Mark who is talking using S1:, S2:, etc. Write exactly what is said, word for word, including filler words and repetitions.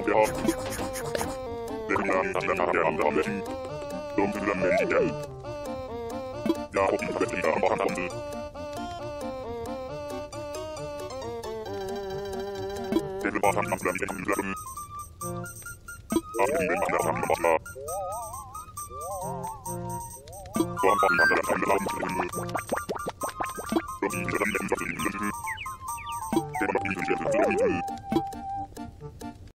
S1: ja. Berlian, das Land der andere Menschen. Dunkle Menschen. Ja, und die Vertreter am Wochenende. Der Gewahrsam kann vielleicht nicht bleiben. Aber die Menschen haben gemacht. So haben wir an der Teile Glauben zu